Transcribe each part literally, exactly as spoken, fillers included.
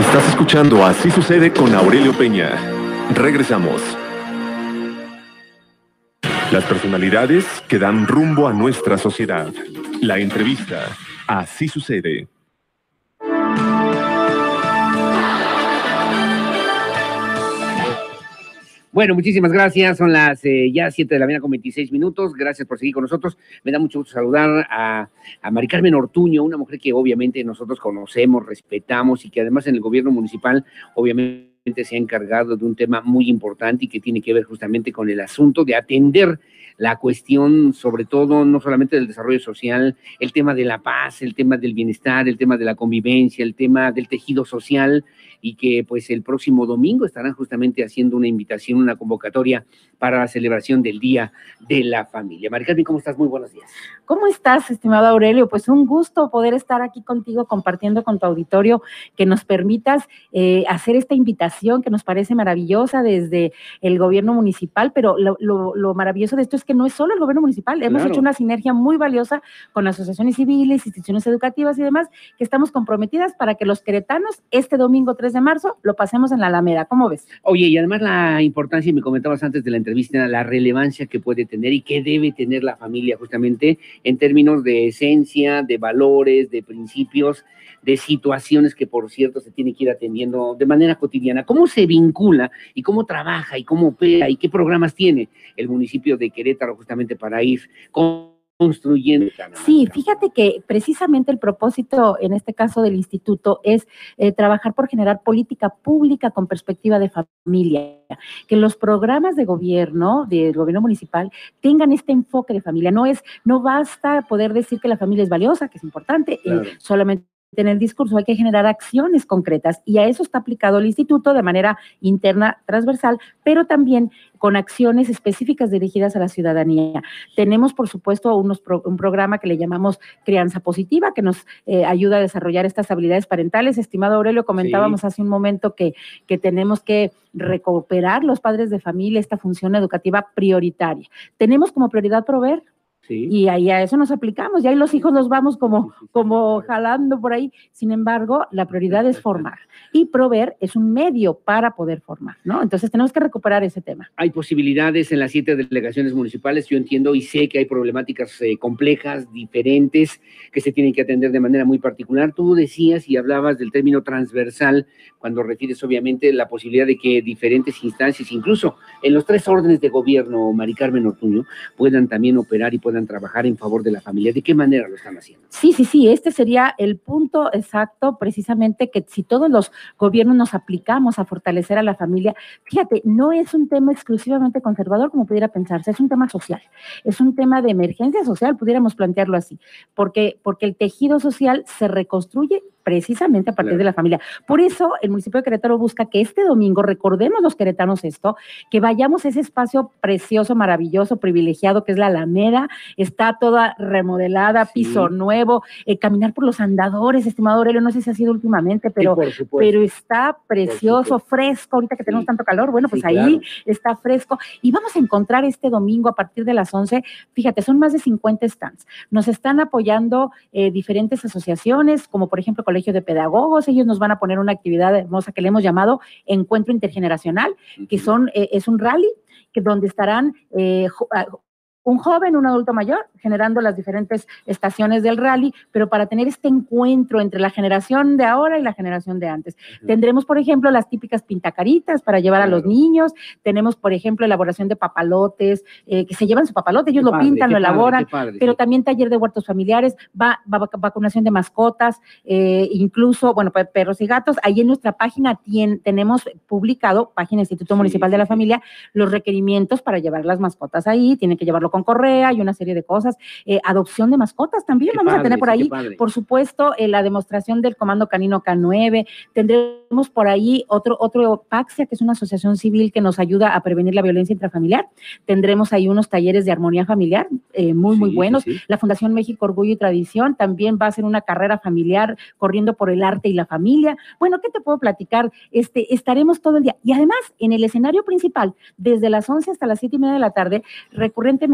Estás escuchando Así Sucede con Aurelio Peña. Regresamos. Las personalidades que dan rumbo a nuestra sociedad. La entrevista. Así Sucede. Bueno, muchísimas gracias. Son las eh, ya siete de la mañana con veintiséis minutos. Gracias por seguir con nosotros. Me da mucho gusto saludar a, a Mari Carmen Ortuño, una mujer que obviamente nosotros conocemos, respetamos y que además en el gobierno municipal obviamente se ha encargado de un tema muy importante y que tiene que ver justamente con el asunto de atender la cuestión, sobre todo, no solamente del desarrollo social, el tema de la paz, el tema del bienestar, el tema de la convivencia, el tema del tejido social, y que pues el próximo domingo estarán justamente haciendo una invitación, una convocatoria para la celebración del Día de la Familia. Mari Carmen, ¿cómo estás? Muy buenos días. ¿Cómo estás, estimado Aurelio? Pues un gusto poder estar aquí contigo compartiendo con tu auditorio, que nos permitas eh, hacer esta invitación que nos parece maravillosa desde el gobierno municipal, pero lo, lo, lo maravilloso de esto es que no es solo el gobierno municipal, hemos Claro. hecho una sinergia muy valiosa con asociaciones civiles, instituciones educativas y demás, que estamos comprometidas para que los queretanos este domingo tres de marzo lo pasemos en la Alameda. ¿Cómo ves? Oye, y además la importancia, y me comentabas antes de la entrevista, la relevancia que puede tener y que debe tener la familia justamente en términos de esencia, de valores, de principios, de situaciones que, por cierto, se tiene que ir atendiendo de manera cotidiana. ¿Cómo se vincula y cómo trabaja y cómo opera y qué programas tiene el municipio de Querétaro justamente para ir construyendo? Sí, fíjate que precisamente el propósito, en este caso del instituto, es eh, trabajar por generar política pública con perspectiva de familia, que los programas de gobierno, del gobierno municipal, tengan este enfoque de familia. No es, no basta poder decir que la familia es valiosa, que es importante, Claro. eh, solamente en el discurso hay que generar acciones concretas, y a eso está aplicado el instituto de manera interna, transversal, pero también con acciones específicas dirigidas a la ciudadanía. Tenemos, por supuesto, unos pro, un programa que le llamamos Crianza Positiva, que nos eh, ayuda a desarrollar estas habilidades parentales. Estimado Aurelio, comentábamos sí. hace un momento que, que tenemos que recuperar los padres de familia esta función educativa prioritaria. Tenemos como prioridad proveer. Sí. Y ahí a eso nos aplicamos, y ahí los hijos los vamos como, como jalando por ahí. Sin embargo, la prioridad es formar, y proveer es un medio para poder formar, ¿no? Entonces tenemos que recuperar ese tema. Hay posibilidades en las siete delegaciones municipales, yo entiendo y sé que hay problemáticas eh, complejas, diferentes, que se tienen que atender de manera muy particular. Tú decías y hablabas del término transversal, cuando refieres obviamente la posibilidad de que diferentes instancias, incluso en los tres órdenes de gobierno, Mari Carmen Ortuño, puedan también operar y puedan trabajar en favor de la familia. ¿De qué manera lo están haciendo? Sí, sí, sí, este sería el punto exacto, precisamente, que si todos los gobiernos nos aplicamos a fortalecer a la familia, fíjate, no es un tema exclusivamente conservador como pudiera pensarse, es un tema social, es un tema de emergencia social, pudiéramos plantearlo así, porque, porque el tejido social se reconstruye precisamente a partir claro. de la familia. Por eso el municipio de Querétaro busca que este domingo, recordemos los queretanos esto, que vayamos a ese espacio precioso, maravilloso, privilegiado, que es la Alameda, está toda remodelada, sí. piso nuevo, eh, caminar por los andadores, estimado Aurelio, no sé si ha sido últimamente, pero, sí, pero está precioso, fresco, ahorita que sí. tenemos tanto calor, bueno, pues sí, ahí claro. está fresco, y vamos a encontrar este domingo a partir de las once, fíjate, son más de cincuenta stands, nos están apoyando eh, diferentes asociaciones, como por ejemplo Colegio de Pedagogos, ellos nos van a poner una actividad hermosa que le hemos llamado Encuentro Intergeneracional, que son, eh, es un rally, que donde estarán eh, un joven, un adulto mayor, generando las diferentes estaciones del rally, pero para tener este encuentro entre la generación de ahora y la generación de antes. Uh-huh. Tendremos, por ejemplo, las típicas pintacaritas para llevar claro. a los niños, tenemos, por ejemplo, elaboración de papalotes, eh, que se llevan su papalote, ellos qué lo padre, pintan, lo padre, elaboran, padre, pero sí. también taller de huertos familiares, va, va, vacunación de mascotas, eh, incluso, bueno, perros y gatos. Ahí en nuestra página tien, tenemos publicado, página Instituto sí, Municipal sí, de la sí. Familia, los requerimientos para llevar las mascotas ahí, tienen que llevarlo con correa y una serie de cosas, eh, adopción de mascotas también qué vamos padre, a tener por ahí, sí, por supuesto, eh, la demostración del Comando Canino K nueve, tendremos por ahí otro, otro Paxia, que es una asociación civil que nos ayuda a prevenir la violencia intrafamiliar, tendremos ahí unos talleres de armonía familiar, eh, muy, sí, muy buenos, sí, sí. La Fundación México Orgullo y Tradición también va a hacer una carrera familiar corriendo por el arte y la familia. Bueno, ¿qué te puedo platicar? Este, estaremos todo el día, y además, en el escenario principal, desde las once hasta las siete y media de la tarde, recurrentemente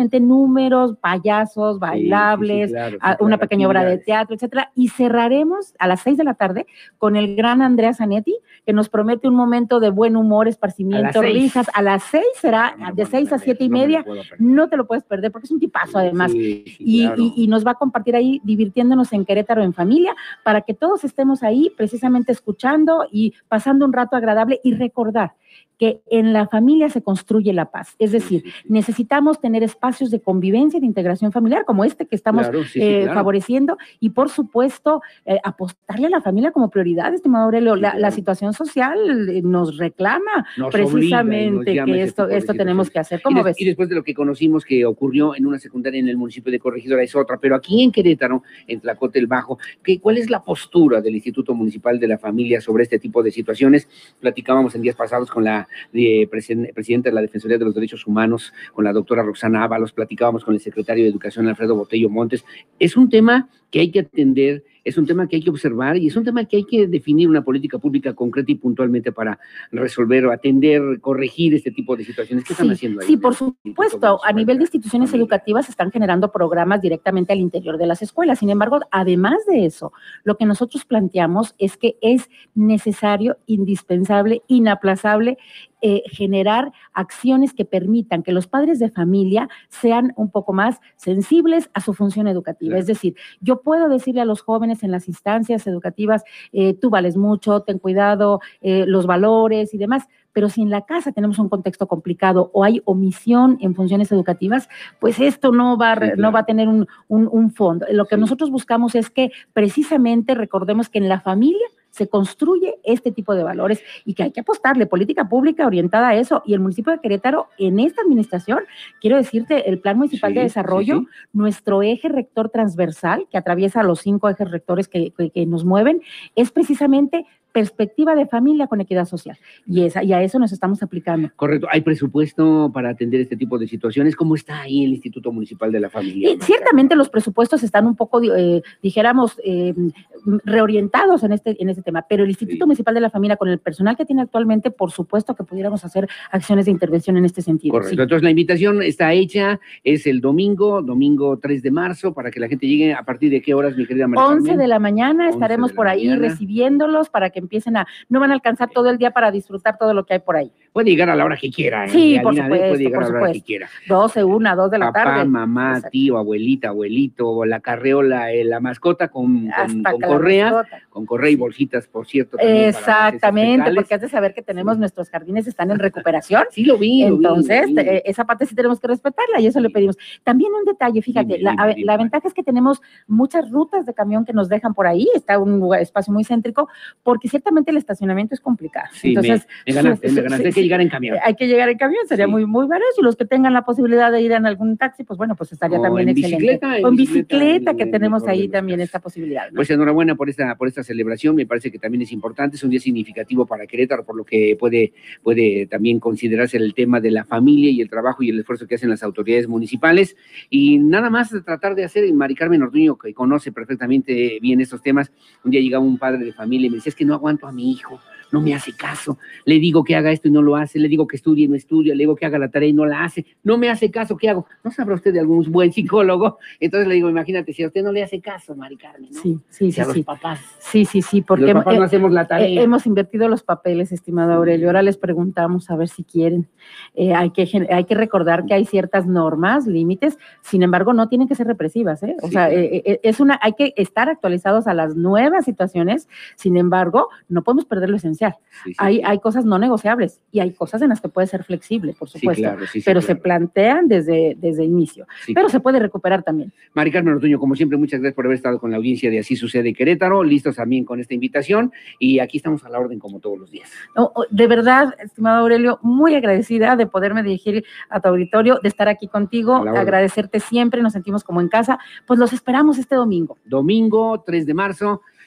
precisamente números, payasos, bailables, sí, sí, claro, sí, a- una claro, pequeña obra de actividades. teatro, etcétera, y cerraremos a las seis de la tarde con el gran Andrea Zanetti, que nos promete un momento de buen humor, esparcimiento, seis. risas. A las seis será No me lo de puedo seis a perder, siete y no me lo media, puedo perder. no te lo puedes perder porque es un tipazo además. Sí, sí, Y, claro. y- y nos va a compartir ahí divirtiéndonos en Querétaro en familia para que todos estemos ahí precisamente escuchando y pasando un rato agradable y recordar que en la familia se construye la paz. Es decir, Sí, sí, sí. necesitamos tener espacios de convivencia y de integración familiar como este que estamos Claro, sí, sí, eh, claro. favoreciendo y, por supuesto, eh, apostarle a la familia como prioridad, estimado Aurelio. Sí, la, claro. la situación social eh, nos reclama Nos precisamente obliga y nos llama que ese esto, tipo de esto tenemos situaciones. que hacer. Y, ¿Cómo des- ves? y después de lo que conocimos que ocurrió en una secundaria en el municipio de Corregidora es otra, pero aquí en Querétaro, en Tlacote el Bajo, ¿qué, ¿cuál es la postura del Instituto Municipal de la Familia sobre este tipo de situaciones? Platicábamos en días pasados con la eh, presen- presidenta de la Defensoría de los Derechos Humanos, con la doctora Roxana Ábalos, platicábamos con el secretario de Educación, Alfredo Botello Montes. Es un tema que hay que atender, es un tema que hay que observar y es un tema que hay que definir una política pública concreta y puntualmente para resolver o atender, corregir este tipo de situaciones. ¿Qué están Sí, haciendo ahí? sí, en por el Instituto supuesto. A Municipal nivel de la instituciones Familia? educativas se están generando programas directamente al interior de las escuelas. Sin embargo, además de eso, lo que nosotros planteamos es que es necesario, indispensable, inaplazable eh, generar acciones que permitan que los padres de familia sean un poco más sensibles a su función educativa. Claro. Es decir, yo puedo decirle a los jóvenes en las instancias educativas, eh, tú vales mucho, ten cuidado, eh, los valores y demás, pero si en la casa tenemos un contexto complicado o hay omisión en funciones educativas, pues esto no va, a re- Sí, claro. no va a tener un, un- un fondo. Lo que Sí. nosotros buscamos es que precisamente recordemos que en la familia se construye este tipo de valores y que hay que apostarle política pública orientada a eso. Y el municipio de Querétaro, en esta administración, quiero decirte, el Plan Municipal Sí, de Desarrollo, sí, sí. nuestro eje rector transversal, que atraviesa los cinco ejes rectores que, que, que nos mueven, es precisamente perspectiva de familia con equidad social. Y, esa, y a eso nos estamos aplicando. Correcto. ¿Hay presupuesto para atender este tipo de situaciones? ¿Cómo está ahí el Instituto Municipal de la Familia? Y ciertamente los presupuestos están un poco, eh, dijéramos, eh, reorientados en este, en este tema, pero el Instituto Sí. Municipal de la Familia, con el personal que tiene actualmente, por supuesto que pudiéramos hacer acciones de intervención en este sentido. Correcto. Sí. Entonces la invitación está hecha, es el domingo, domingo tres de marzo, para que la gente llegue. ¿A partir de qué horas, mi querida María once Carmen? de la mañana once estaremos de la por ahí mañana. recibiéndolos para que empiecen a, no van a alcanzar todo el día para disfrutar todo lo que hay por ahí. Puede llegar a la hora que quiera. en Sí, por realidad, ¿eh? supuesto, Puede llegar por a la hora que supuesto. quiera. doce, una, dos de la Papá, tarde. mamá, Exacto. tío, abuelita, abuelito, la carreola, eh, la mascota con, con, Hasta con que la correa, mascota. con correa y Sí. bolsitas, por cierto. también para las heces Exactamente, fecales. porque has de saber que tenemos Sí. nuestros jardines están en recuperación. Sí, lo vi, lo vi, Entonces, lo vi. eh, esa parte sí tenemos que respetarla y eso Sí. le pedimos. También un detalle, fíjate, Dime, la, dime, a ver, dime, la María. ventaja es que tenemos muchas rutas de camión que nos dejan por ahí, está un lugar- espacio muy céntrico, porque ciertamente el estacionamiento es complicado. Sí, Entonces, me, me ganaste, su- me su- ganaste. sí, Hay que sí, llegar en camión. eh, hay que llegar en camión, sería Sí. muy, muy barato, y los que tengan la posibilidad de ir en algún taxi, pues bueno, pues estaría O también en excelente. bicicleta, en o en bicicleta, bicicleta, en que el tenemos mejor de ahí los también casos. esta posibilidad, ¿no? Pues enhorabuena por esta, por esta celebración, me parece que también es importante, es un día significativo para Querétaro, por lo que puede, puede también considerarse el tema de la familia y el trabajo y el esfuerzo que hacen las autoridades municipales. Y nada más de tratar de hacer, y Mari Carmen Ortuño, que conoce perfectamente bien estos temas, un día llegaba un padre de familia y me decía, es que no aguanto a mi hijo, no me hace caso, le digo que haga esto y no lo hace, le digo que estudie y no estudia, le digo que haga la tarea y no la hace, no me hace caso, ¿qué hago? ¿No sabrá usted de algún buen psicólogo? Entonces le digo, imagínate, si a usted no le hace caso, Mari Carmen, ¿no? Sí, sí, Si sí, a los sí. papás, Sí, sí, sí, porque los papás eh, no hacemos la tarea. Eh, hemos invertido los papeles, estimado Aurelio. Ahora les preguntamos a ver si quieren. Eh, hay, que, gen- hay que recordar que hay ciertas normas, límites, sin embargo, no tienen que ser represivas, ¿eh? O Sí, sea, claro. eh, eh, es una, hay que estar actualizados a las nuevas situaciones, sin embargo, no podemos perder lo esencial. Sí, sí, Hay, sí. hay cosas no negociables y hay cosas en las que puede ser flexible, por Sí, supuesto, claro, sí, sí, pero claro. se plantean desde, desde inicio. Sí, Pero claro. se puede recuperar también. Mari Carmen Ortuño, como siempre, muchas gracias por haber estado con la audiencia de Así Sucede Querétaro, listos también con esta invitación, y aquí estamos a la orden como todos los días. No, de verdad, estimado Aurelio, muy agradecida de poderme dirigir a tu auditorio, de estar aquí contigo, A la orden. agradecerte siempre, nos sentimos como en casa, pues los esperamos este domingo. Domingo tres de marzo,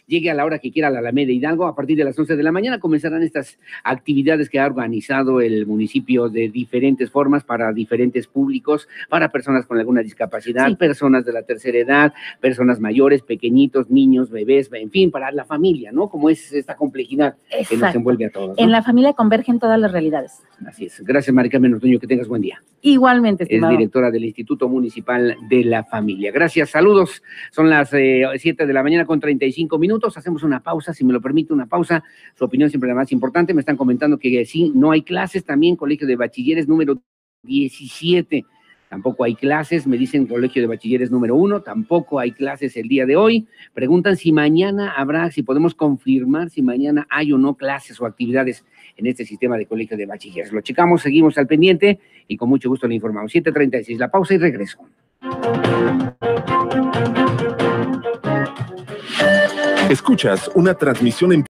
llegue a la hora que quiera a la Alameda Hidalgo. A partir de las once de la mañana comenzarán estas actividades que ha organizado el municipio de diferentes formas para diferentes públicos, para personas con alguna discapacidad, sí. personas de la tercera edad, personas mayores, pequeñitos, niños, bebés, en fin, para la familia, ¿no? Como es esta complejidad Exacto. que nos envuelve a todos, ¿no? En la familia convergen todas las realidades. Así es. Gracias, Mari Carmen Ortuño, que tengas buen día. Igualmente, estimado. Es directora del Instituto Municipal de la Familia. Gracias, saludos. Son las eh, siete de la mañana con treinta y cinco minutos. Hacemos una pausa, si me lo permite, una pausa. Su opinión siempre es la más importante. Me están comentando que sí, no hay clases. También Colegio de Bachilleres número diecisiete. Tampoco hay clases, me dicen Colegio de Bachilleres número uno, tampoco hay clases el día de hoy. Preguntan si mañana habrá, si podemos confirmar si mañana hay o no clases o actividades en este sistema de Colegio de Bachilleres. Lo checamos, seguimos al pendiente y con mucho gusto le informamos. siete treinta y seis, la pausa y regreso. Escuchas una transmisión en